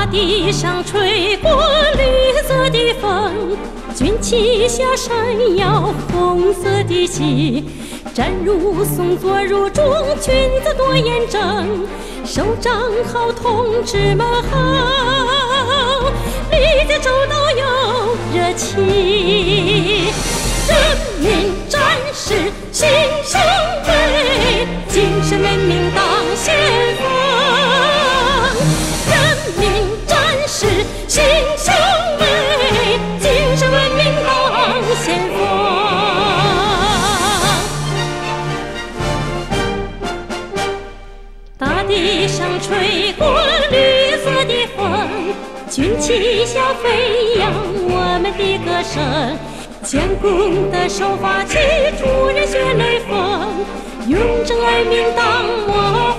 地上吹过绿色的风，军旗下闪耀红色的旗。站如松，坐如钟，裙子多严整，手掌好，同志们好，理解周到有热情。人民战士心相为，精神文明当先锋。人民战士心相为，精神文明当先锋。大地上吹过绿色的风，军旗下飞扬我们的歌声。坚固的手发起，出人血泪风，永争人民当我